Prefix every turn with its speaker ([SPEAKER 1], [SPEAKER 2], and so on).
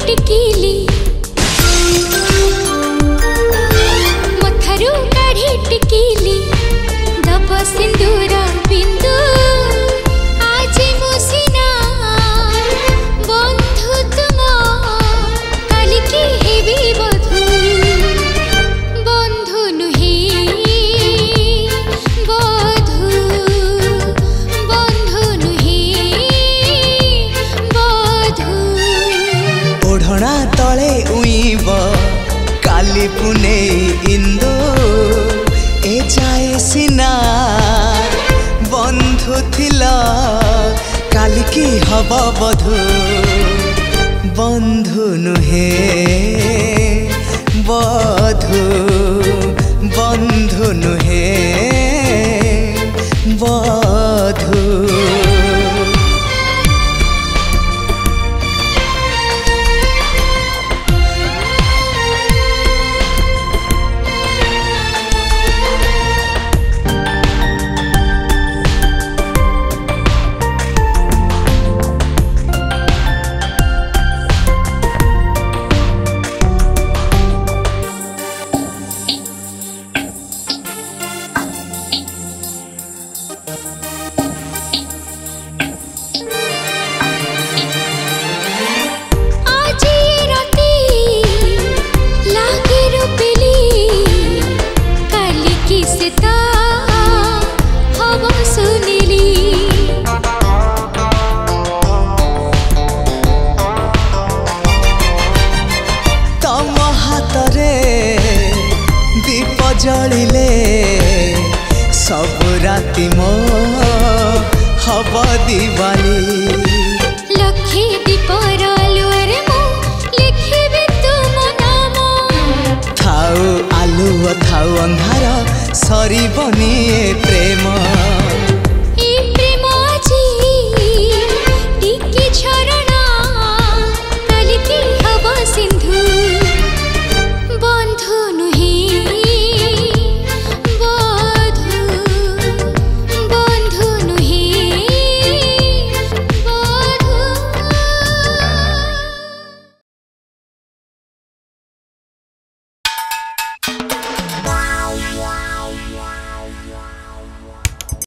[SPEAKER 1] टिकिली मथरू काढ़ी टिकिली दब सिंदूर बिंदु आज मुसिना बंधु तुम काली की हेबी बधू बंधु नुहे बधू बंधु नुहे बधू
[SPEAKER 2] ओढ़ना तले उईब काली पुने इंदो ए जाए सिना बंधु थिला काली की हब बधू बंधु नुहे बधू बंधु नुहे बधू। दीप जलिले सब राति मो